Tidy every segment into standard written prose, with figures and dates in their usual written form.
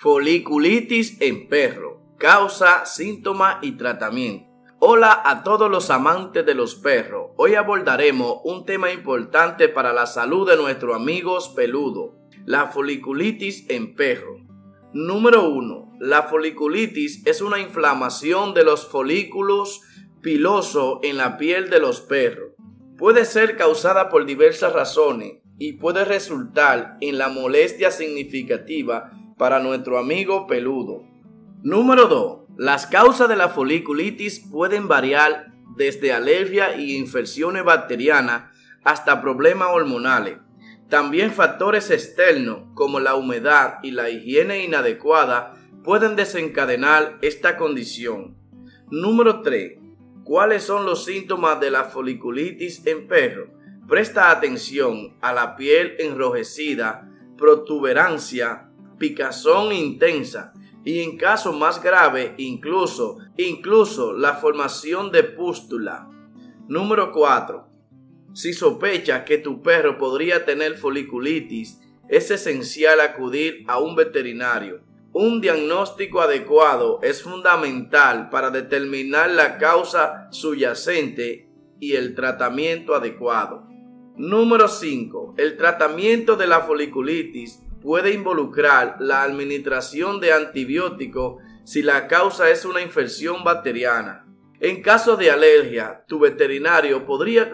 Foliculitis en perro, causa, síntoma y tratamiento. Hola a todos los amantes de los perros. Hoy abordaremos un tema importante para la salud de nuestros amigos peludos, la foliculitis en perro. Número 1. La foliculitis es una inflamación de los folículos pilosos en la piel de los perros. Puede ser causada por diversas razones y puede resultar en la molestia significativa para nuestro amigo peludo. Número 2. Las causas de la foliculitis pueden variar desde alergia y infecciones bacterianas hasta problemas hormonales. También factores externos como la humedad y la higiene inadecuada pueden desencadenar esta condición. Número 3. ¿Cuáles son los síntomas de la foliculitis en perro? Presta atención a la piel enrojecida, protuberancia, picazón intensa y en caso más grave incluso la formación de pústula. Número 4. Si sospechas que tu perro podría tener foliculitis, es esencial acudir a un veterinario. Un diagnóstico adecuado es fundamental para determinar la causa subyacente y el tratamiento adecuado. Número 5. El tratamiento de la foliculitis puede involucrar la administración de antibióticos si la causa es una infección bacteriana. En caso de alergia, tu veterinario podría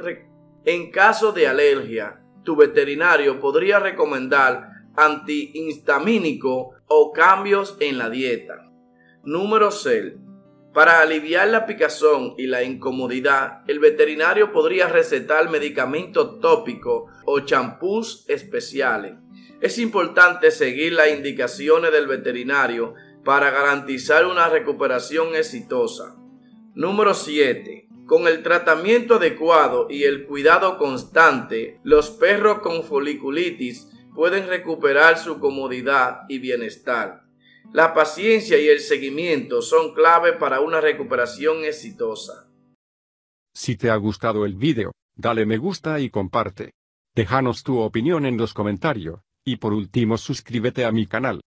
recomendar antihistamínico o cambios en la dieta. Número 6. Para aliviar la picazón y la incomodidad, el veterinario podría recetar medicamentos tópicos o champús especiales. Es importante seguir las indicaciones del veterinario para garantizar una recuperación exitosa. Número 7. Con el tratamiento adecuado y el cuidado constante, los perros con foliculitis pueden recuperar su comodidad y bienestar. La paciencia y el seguimiento son clave para una recuperación exitosa. Si te ha gustado el video, dale me gusta y comparte. Déjanos tu opinión en los comentarios, y por último suscríbete a mi canal.